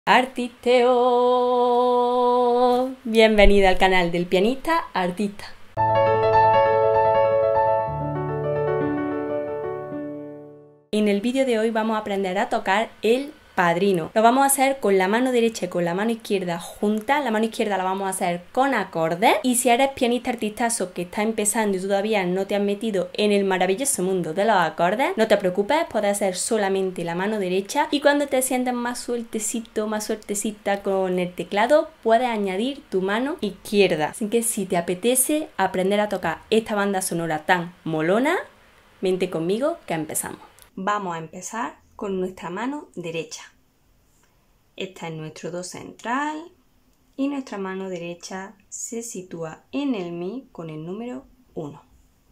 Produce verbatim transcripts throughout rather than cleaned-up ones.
Artisteo. Bienvenida al canal del pianista artista. En el vídeo de hoy vamos a aprender a tocar el padrino. Lo vamos a hacer con la mano derecha y con la mano izquierda juntas. La mano izquierda la vamos a hacer con acordes. Y si eres pianista artistazo que está empezando y todavía no te has metido en el maravilloso mundo de los acordes, no te preocupes, puedes hacer solamente la mano derecha. Y cuando te sientas más sueltecito, más suertecita con el teclado, puedes añadir tu mano izquierda. Así que si te apetece aprender a tocar esta banda sonora tan molona, vente conmigo que empezamos. Vamos a empezar con nuestra mano derecha. Esta es nuestro do central y nuestra mano derecha se sitúa en el mi con el número uno.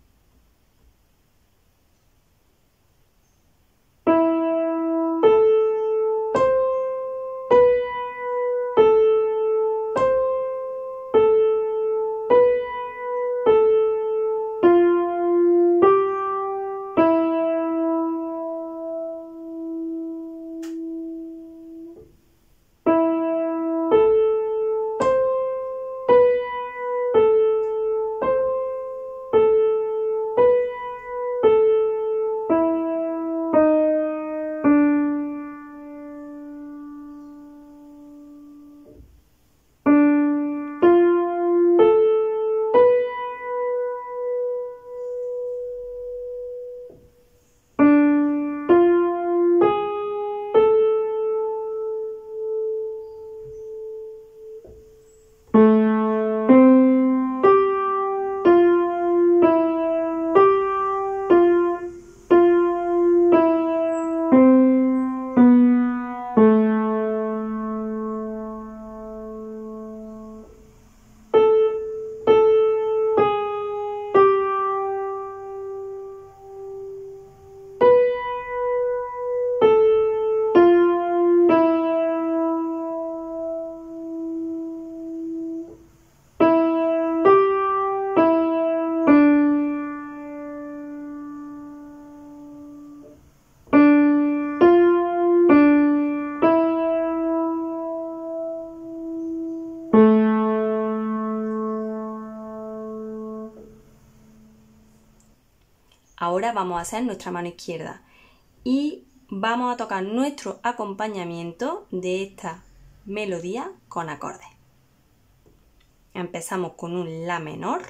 Ahora vamos a hacer nuestra mano izquierda y vamos a tocar nuestro acompañamiento de esta melodía con acordes. Empezamos con un la menor,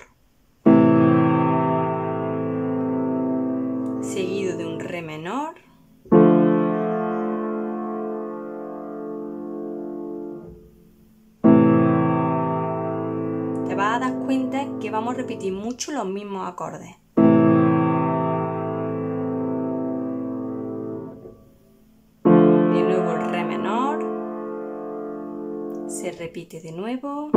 seguido de un re menor, te vas a dar cuenta que vamos a repetir mucho los mismos acordes. Se repite de nuevo.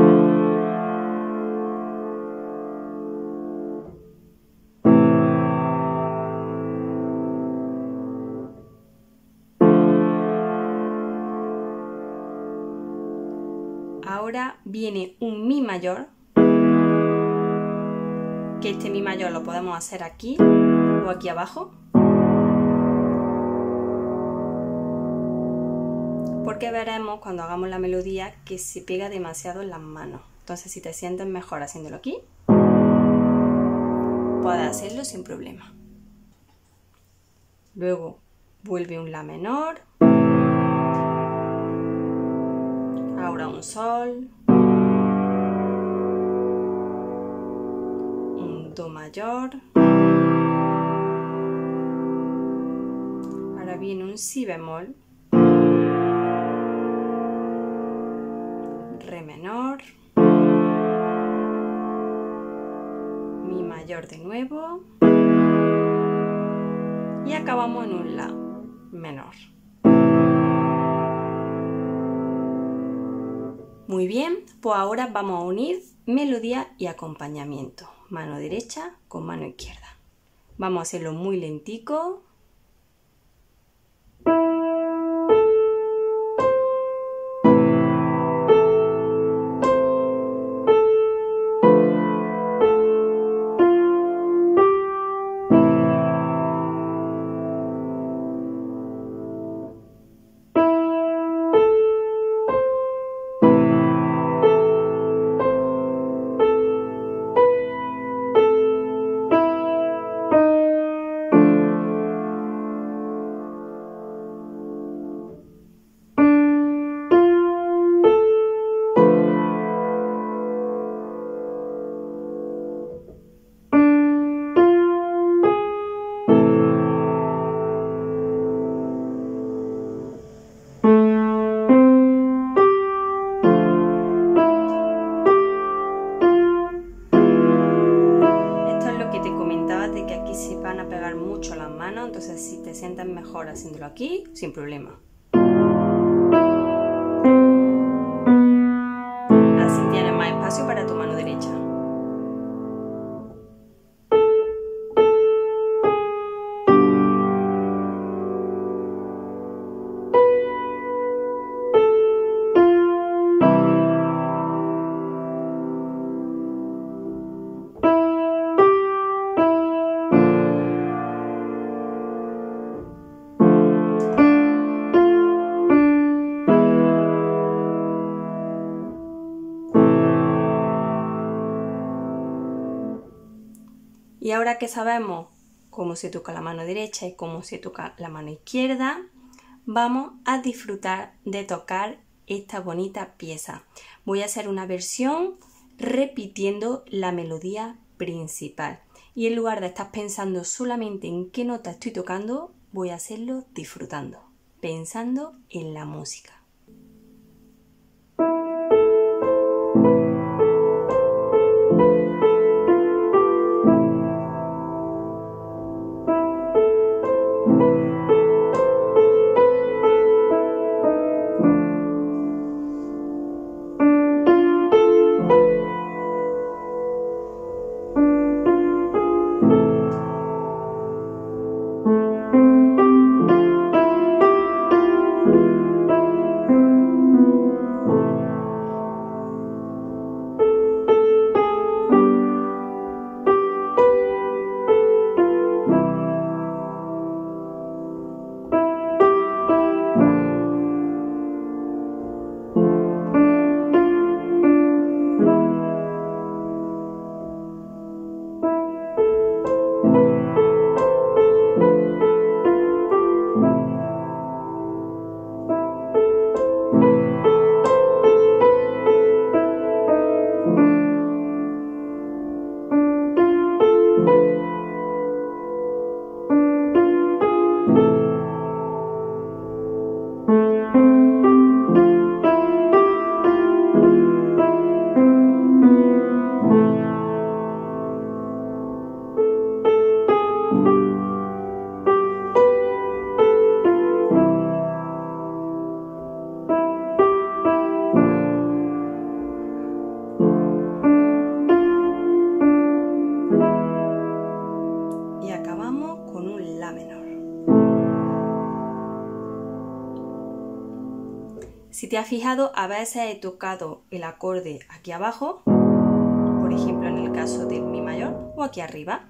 Ahora viene un mi mayor, que este mi mayor lo podemos hacer aquí o aquí abajo, porque veremos cuando hagamos la melodía que se pega demasiado en las manos. Entonces, si te sientes mejor haciéndolo aquí, puedes hacerlo sin problema. Luego vuelve un la menor, ahora un sol, un do mayor, ahora viene un si bemol, re menor, mi mayor de nuevo y acabamos en un la menor. Muy bien, pues ahora vamos a unir melodía y acompañamiento, mano derecha con mano izquierda. Vamos a hacerlo muy lentico. mejor haciéndolo aquí, sin problema. Así tienes más espacio para tu mano derecha. Y ahora que sabemos cómo se toca la mano derecha y cómo se toca la mano izquierda, vamos a disfrutar de tocar esta bonita pieza. Voy a hacer una versión repitiendo la melodía principal. Y en lugar de estar pensando solamente en qué nota estoy tocando, voy a hacerlo disfrutando, pensando en la música. Si te has fijado, a veces he tocado el acorde aquí abajo, por ejemplo en el caso del mi mayor, o aquí arriba.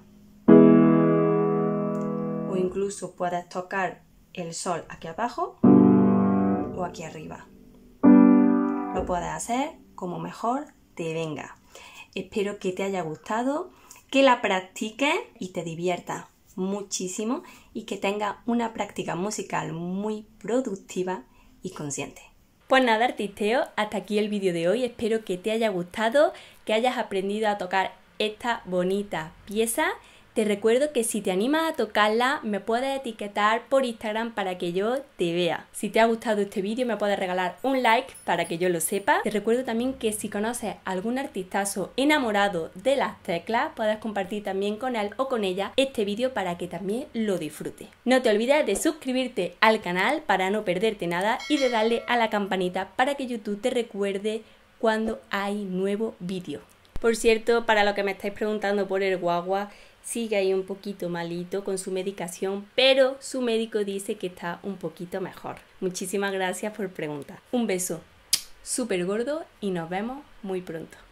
O incluso puedes tocar el sol aquí abajo o aquí arriba. Lo puedes hacer como mejor te venga. Espero que te haya gustado, que la practiques y te diviertas muchísimo y que tengas una práctica musical muy productiva y consciente. Pues nada, artisteo, hasta aquí el vídeo de hoy. Espero que te haya gustado, que hayas aprendido a tocar esta bonita pieza. Te recuerdo que si te animas a tocarla, me puedes etiquetar por Instagram para que yo te vea. Si te ha gustado este vídeo, me puedes regalar un like para que yo lo sepa. Te recuerdo también que si conoces algún artistazo enamorado de las teclas, puedes compartir también con él o con ella este vídeo para que también lo disfrute. No te olvides de suscribirte al canal para no perderte nada y de darle a la campanita para que YouTube te recuerde cuando hay nuevo vídeo. Por cierto, para lo que me estáis preguntando por el guagua, sigue ahí un poquito malito con su medicación, pero su médico dice que está un poquito mejor. Muchísimas gracias por preguntar. Un beso súper gordo y nos vemos muy pronto.